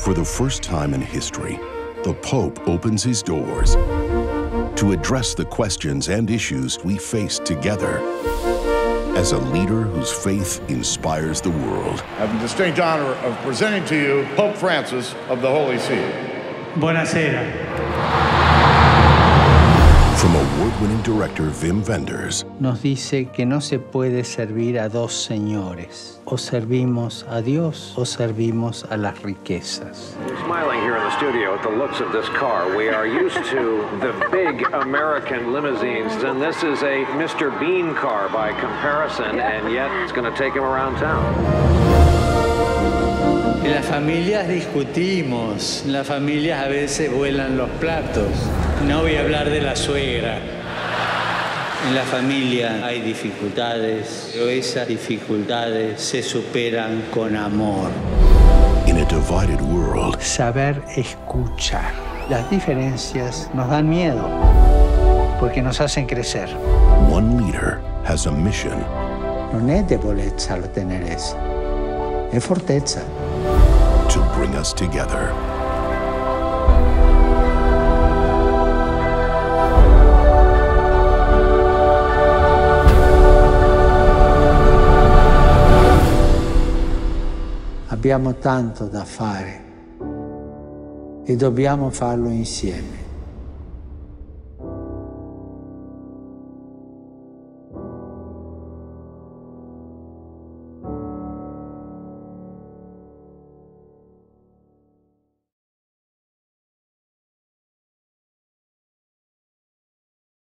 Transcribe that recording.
For the first time in history, the Pope opens his doors to address the questions and issues we face together as a leader whose faith inspires the world. I have the distinct honor of presenting to you Pope Francis of the Holy See. Buonasera. From award-winning director Wim Wenders. Nos dice que no se puede servir a dos señores. O servimos a Dios o servimos a las riquezas. We're smiling here in the studio at the looks of this car. We are used to the big American limousines, and this is a Mr. Bean car by comparison, and yet it's going to take him around town. En las familias discutimos, en las familias a veces vuelan los platos. No voy a hablar de la suegra. En la familia hay dificultades, pero esas dificultades se superan con amor. In a divided world, saber escuchar. Las diferencias nos dan miedo, porque nos hacen crecer. One leader has a mission. Non è debolezza lo tenerezza, è fortezza. To bring us together. Abbiamo tanto da fare e dobbiamo farlo insieme.